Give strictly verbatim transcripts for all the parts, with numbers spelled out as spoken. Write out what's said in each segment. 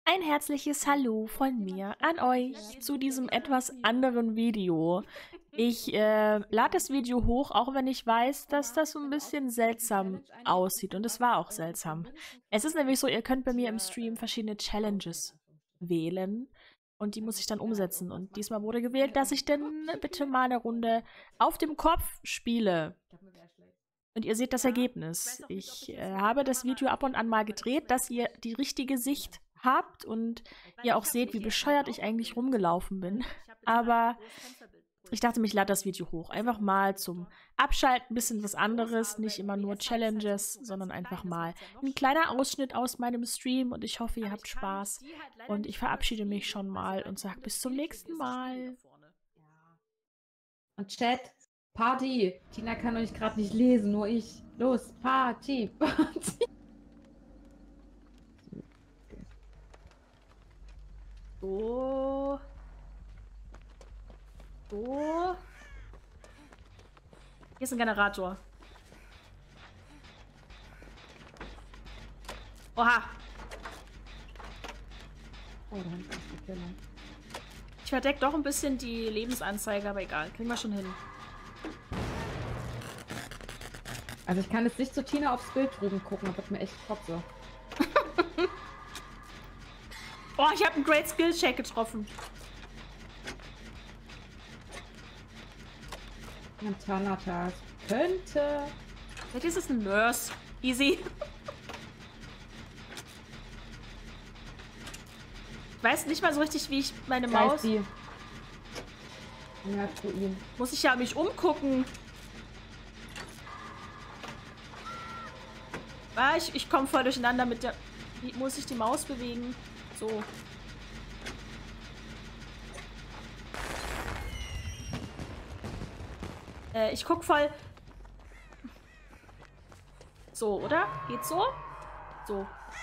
Ein herzliches Hallo von mir an euch zu diesem etwas anderen Video. Ich äh, lade das Video hoch, auch wenn ich weiß, dass das so ein bisschen seltsam aussieht. Und es war auch seltsam. Es ist nämlich so, ihr könnt bei mir im Stream verschiedene Challenges wählen. Und die muss ich dann umsetzen. Und diesmal wurde gewählt, dass ich denn bitte mal eine Runde auf dem Kopf spiele. Und ihr seht das Ergebnis. Ich äh, habe das Video ab und an mal gedreht, dass ihr die richtige Sicht habt und ihr auch seht, wie bescheuert ich eigentlich rumgelaufen bin. Aber ich dachte, ich lade das Video hoch. Einfach mal zum Abschalten, ein bisschen was anderes. Nicht immer nur Challenges, sondern einfach mal ein kleiner Ausschnitt aus meinem Stream. Und ich hoffe, ihr habt Spaß. Und ich verabschiede mich schon mal und sage bis zum nächsten Mal. Und Chat, Party. Tina kann euch gerade nicht lesen, nur ich. Los, Party, Party. So. So. Hier ist ein Generator. Oha. Oh, da hinten ist die Killer. Ich verdecke doch ein bisschen die Lebensanzeige, aber egal. Kriegen wir schon hin. Also ich kann jetzt nicht zu Tina aufs Bild drüben gucken, aber das mir echt kotze. Oh, ich habe einen Great Skill Check getroffen. Montana könnte. Vielleicht ist es ein Nurse. Easy. Ich weiß nicht mal so richtig, wie ich meine Maus. Ja, zu ihm. Muss ich ja mich umgucken. Ah, ich, ich komme voll durcheinander mit der. Wie muss ich die Maus bewegen? So. Äh, ich guck voll. So, oder? Geht's so? So.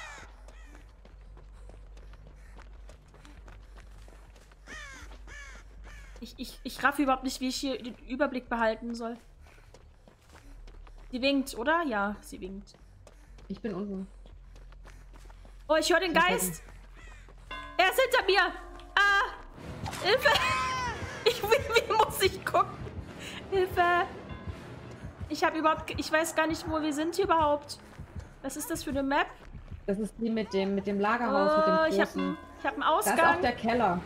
Ich, ich, ich raff überhaupt nicht, wie ich hier den Überblick behalten soll. Sie winkt, oder? Ja, sie winkt. Ich bin unten. Oh, ich höre den Geist. Er ist hinter mir. Ah! Hilfe! Ich, wie, wie muss ich gucken? Hilfe! Ich habe überhaupt... Ich weiß gar nicht, wo wir sind hier überhaupt. Was ist das für eine Map? Das ist die mit dem, mit dem Lagerhaus, oh, mit dem ich habe einen, ich hab einen Ausgang. Das ist auch der Keller.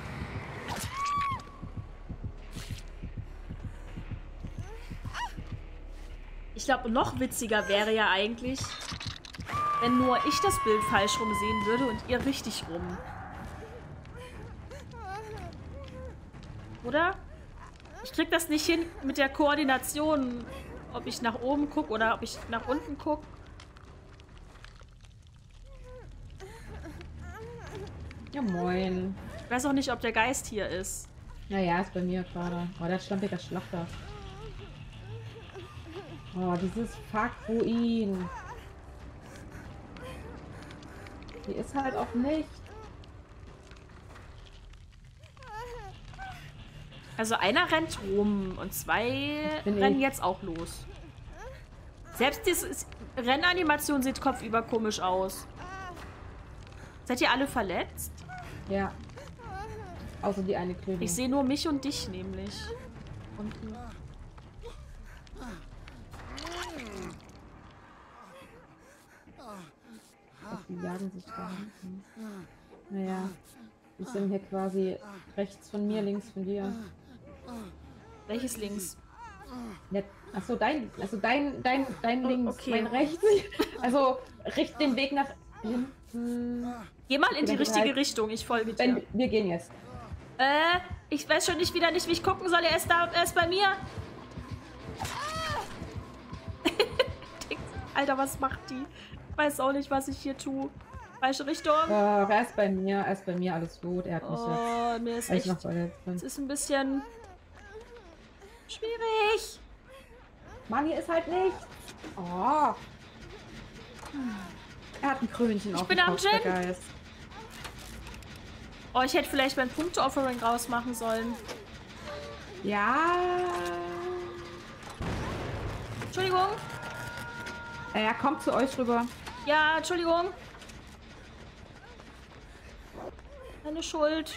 Ich glaube, noch witziger wäre ja eigentlich, wenn nur ich das Bild falsch rum sehen würde und ihr richtig rum. Oder? Ich krieg das nicht hin mit der Koordination, ob ich nach oben gucke oder ob ich nach unten gucke. Ja, moin. Ich weiß auch nicht, ob der Geist hier ist. Naja, ist bei mir gerade. Oh, der stampiger Schlachter. Oh, dieses Fuck-Ruin. Die ist halt auch nicht. Also einer rennt rum und zwei rennen ich. jetzt auch los. Selbst die Rennanimation sieht kopfüber komisch aus. Seid ihr alle verletzt? Ja. Außer die eine Klöne. Ich sehe nur mich und dich nämlich. Unten. Die jagen sich da hinten. Naja. Die sind hier quasi rechts von mir, links von dir. Welches links? Ja, achso, dein, also dein, dein, dein oh, links, okay. mein rechts. Also richte den Weg nach hinten. Geh mal in die richtige halt, Richtung, ich folge dir. Wenn, wir gehen jetzt. Äh, ich weiß schon nicht wieder nicht, wie ich gucken soll. Er ist da, er ist bei mir. Alter, was macht die? Ich weiß auch nicht, was ich hier tue. Falsche Richtung. Oh, er ist bei mir, er ist bei mir, alles gut. Er hat mich oh, jetzt. Mir ist echt. Es ist ein bisschen schwierig. Mann, hier ist halt nicht. Oh. Er hat ein Krönchen auf dem Kopf, der Geist. Oh, ich hätte vielleicht mein Punkte-Offering rausmachen sollen. Ja. Entschuldigung. Er kommt zu euch rüber. Ja, Entschuldigung. Keine Schuld.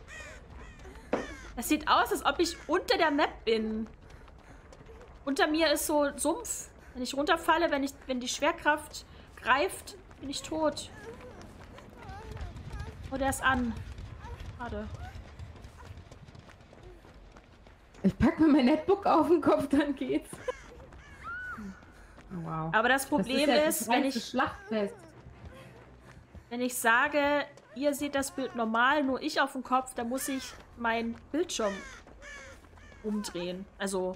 Das sieht aus, als ob ich unter der Map bin. Unter mir ist so Sumpf. Wenn ich runterfalle, wenn, ich, wenn die Schwerkraft greift, bin ich tot. Oh, der ist an. Schade. Ich pack mir mein Netbook auf den Kopf, dann geht's. Oh, wow. Aber das Problem das ist, ja ist, das wenn ich... Schlachtfest. Wenn ich sage, ihr seht das Bild normal, nur ich auf dem Kopf, dann muss ich meinen Bildschirm umdrehen. Also...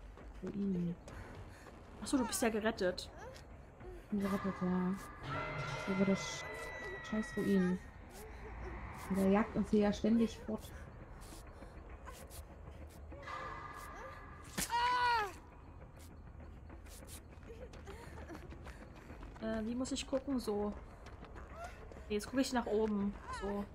Achso, du bist ja gerettet. Ich bin gerettet, ja. Über das scheiß Ruin. Und der jagt uns hier ja ständig fort. Äh, wie muss ich gucken? So. Nee, jetzt gucke ich nach oben. So.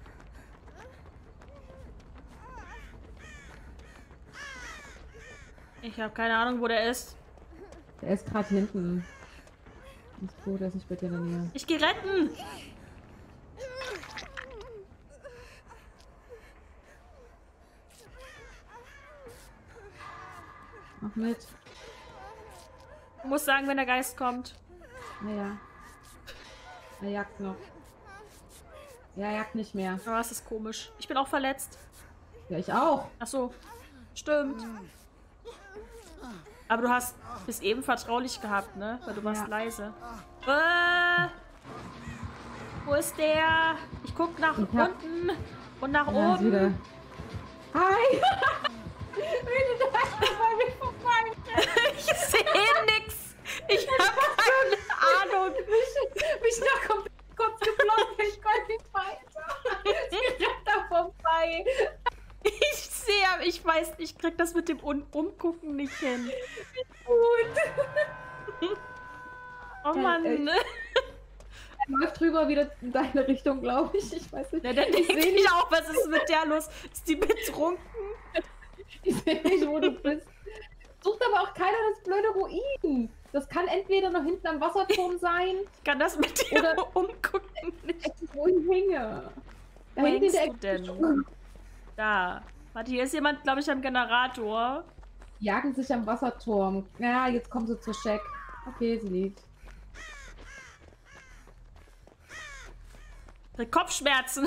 Ich habe keine Ahnung, wo der ist. Der ist gerade hinten. Ist froh, dass ich bei dir in der Nähe. Ich geh retten! Mach mit. Du musst sagen, wenn der Geist kommt. Naja. Er jagt noch. Er jagt nicht mehr. Oh, das ist komisch. Ich bin auch verletzt. Ja, ich auch. Ach so. Stimmt. Aber du hast bis eben vertraulich gehabt, ne? Weil du warst Ja. leise. Äh, wo ist der? Ich guck nach Ich hab- unten und nach Ja, ist wieder. oben. Hi! Wie du da bei mir vorbei. Ich sehe nix. Ich habe keine Ahnung. Mich, mich noch komplett kurz geblockt. Ich konnte nicht weiter. Sie rennt da vorbei. Ich sehe, aber ich weiß, ich krieg das mit dem Un Umgucken nicht hin. Gut. Oh Mann. Äh, Er läuft drüber wieder in deine Richtung, glaube ich. Ich weiß nicht. Na, dann denke seh ich auch, was ist mit der los? Ist die betrunken? Ich sehe nicht, wo du bist. Sucht aber auch keiner das blöde Ruin. Das kann entweder noch hinten am Wasserturm sein, Ich kann das mit dir Oder- umgucken nicht. wo ich hänge. Da Wo hinten in hängst der du Ecke. denn? Da. Warte, hier ist jemand, glaube ich, am Generator. Jagen sich am Wasserturm. Ja, jetzt kommen sie zur Shack. Okay, sie liegt. Krieg Kopfschmerzen.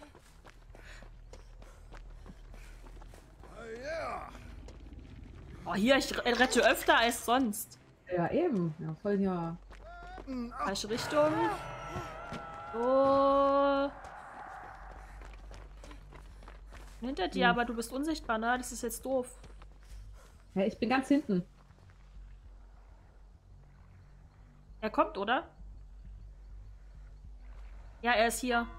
Oh, hier, ich rette öfter als sonst. Ja, eben. Ja, voll ja. Falsche Richtung. So. Hinter dir, Hm. aber du bist unsichtbar, ne? Das ist jetzt doof. Ja, ich bin ganz hinten. Er kommt, oder? Ja, er ist hier.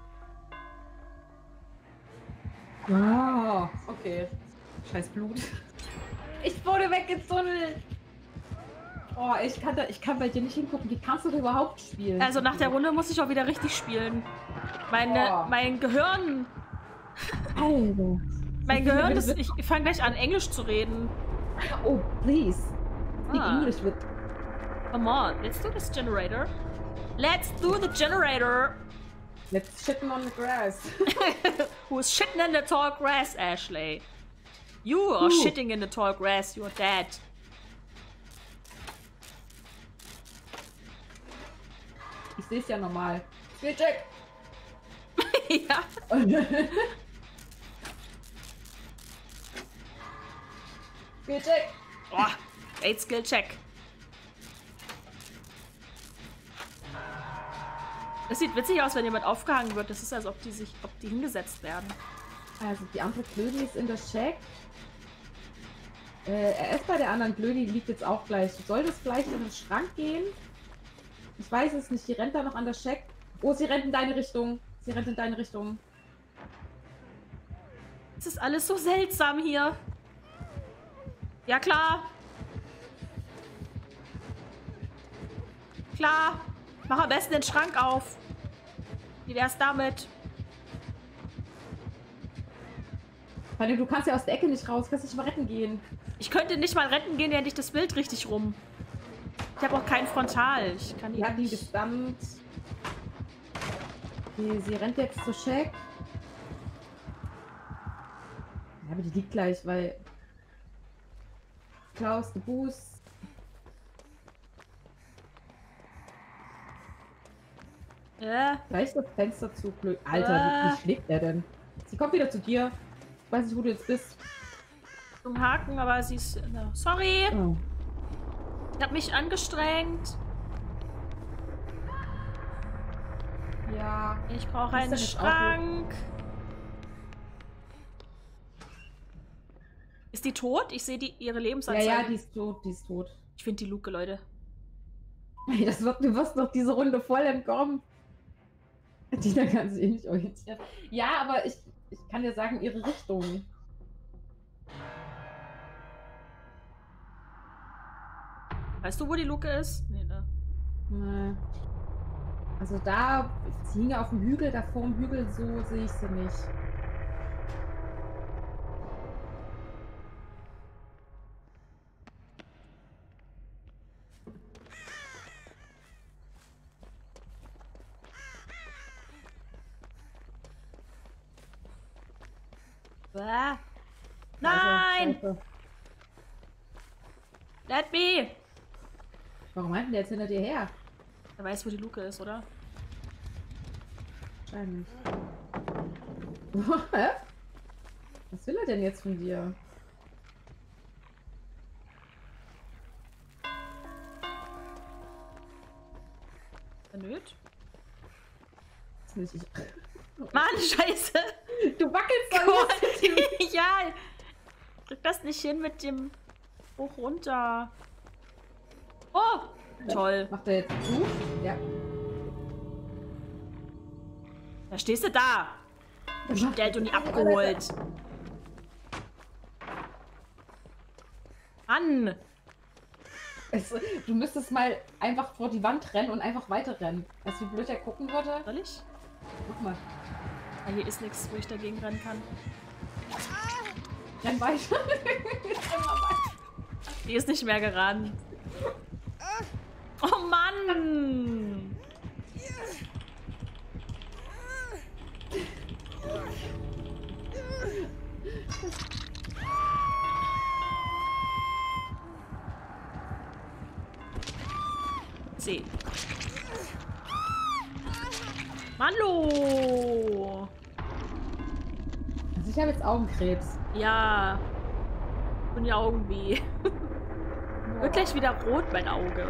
Oh, okay. Scheiß Blut. Ich wurde weggetunnelt. Oh, ich kann, da, ich kann bei dir nicht hingucken. Wie kannst du da überhaupt spielen? Also nach der Runde muss ich auch wieder richtig spielen. Meine, Oh. mein Gehirn, Alter. mein Gehirn ist, ich fange gleich an Englisch zu reden. Oh, please. Speak Ah. English with. Come on, let's do this generator. Let's do the generator. Let's shitten on the grass. Who's shitting in the tall grass, Ashley? You are Who? shitting in the tall grass, you're dead. Ich sehe es ja normal. Skillcheck. Ja. Skillcheck. Oh, eight Skill Check. Das sieht witzig aus, wenn jemand aufgehangen wird. Das ist, als ob die sich, ob die hingesetzt werden. Also die andere Blödi ist in der Shack. Äh, er ist bei der anderen Blödi, liegt jetzt auch gleich. Soll das vielleicht in den Schrank gehen? Ich weiß es nicht. Die rennt da noch an der Shack. Oh, sie rennt in deine Richtung. Sie rennt in deine Richtung. Es ist alles so seltsam hier. Ja, klar. Klar. Mach am besten den Schrank auf. Wie wär's damit? Fanny, du kannst ja aus der Ecke nicht raus. Kannst nicht mal retten gehen. Ich könnte nicht mal retten gehen, hätte ich das Bild richtig rum. Ich habe auch kein Frontal. Ich kann Die hat ihn nicht. gestammt. Okay, sie rennt jetzt zur Shack. Ja, aber die liegt gleich, weil... Klaus, der Boost. Ja. Gleich das Fenster zu blöd. Alter, wie, Äh. wie schlägt der denn? Sie kommt wieder zu dir. Ich weiß nicht, wo du jetzt bist. Zum Haken, aber sie ist... No. Sorry. Oh. Ich hab mich angestrengt. Ja. Ich brauche Ist einen das jetzt auch Schrank. Ist die tot? Ich sehe die ihre Ja, Lebensanzeige. ja, die ist tot, die ist tot. Ich finde die Luke, Leute. Ey, das wird, du wirst noch diese Runde voll entkommen. Tina kann sich eh nicht orientieren. Ja, aber ich, ich kann dir sagen, ihre Richtung. Weißt du, wo die Luke ist? Nee, ne? Nee. Also da, sie hing auf dem Hügel, da vor dem Hügel, so sehe ich sie nicht. Bäh. Nein! Also, Let me! warum rennt denn der jetzt hinter dir her? Er weiß, wo die Luke ist, oder? Wahrscheinlich. Hä? Was will er denn jetzt von dir? Vernöt? Ist nicht ich. Mann, scheiße! Du wackelst doch Gott, nicht. ja! Ich krieg das nicht hin mit dem hoch runter. Oh! Toll. Macht er jetzt zu? Ja. Da stehst du da! Bestellt und nie abgeholt. Mann! Es, du müsstest mal einfach vor die Wand rennen und einfach weiter rennen. Weißt du, wie blöd er gucken würde? Soll ich? Guck mal. Ah, hier ist nichts, wo ich dagegen rennen kann. Renn weiter. Renn mal weiter. Die ist nicht mehr gerannt. Oh Mann! C. Hallo! Also ich habe jetzt Augenkrebs. Ja. Und die Augen weh. Wird gleich wieder rot, mein Auge.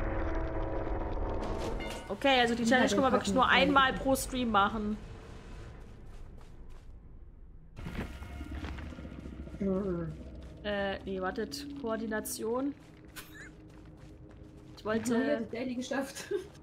Okay, also die Challenge können wir wirklich nur einmal pro Stream machen. Äh, nee, wartet. Koordination. Ich Ja, wollte... die Daily geschafft.